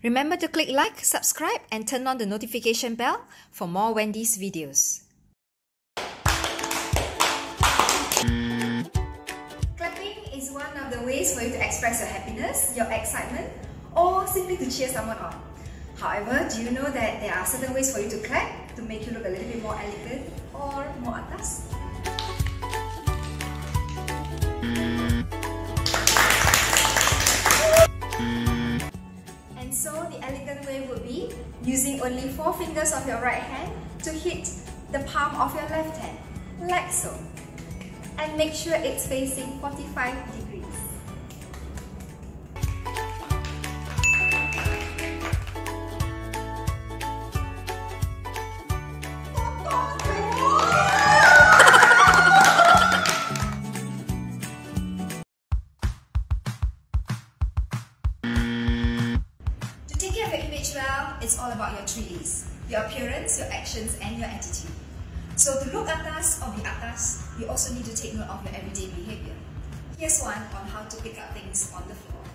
Remember to click like, subscribe and turn on the notification bell for more Wendy's videos. Clapping is one of the ways for you to express your happiness, your excitement, or simply to cheer someone on. However, do you know that there are certain ways for you to clap to make you look a little bit more elegant or more atas? And so the elegant way would be using only 4 fingers of your right hand to hit the palm of your left hand, like so. And make sure it's facing 45 degrees. To take care of your image well, it's all about your 3 Ds. Your appearance, your actions and your attitude. So to look atas or be atas, you also need to take note of your everyday behavior. Here's one on how to pick up things on the floor.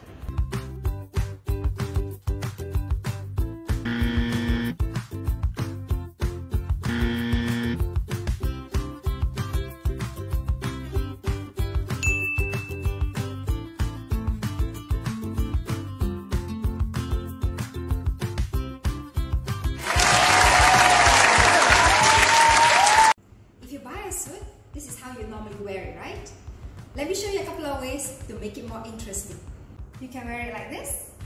This is how you normally wear it, right? Let me show you a couple of ways to make it more interesting. You can wear it like this,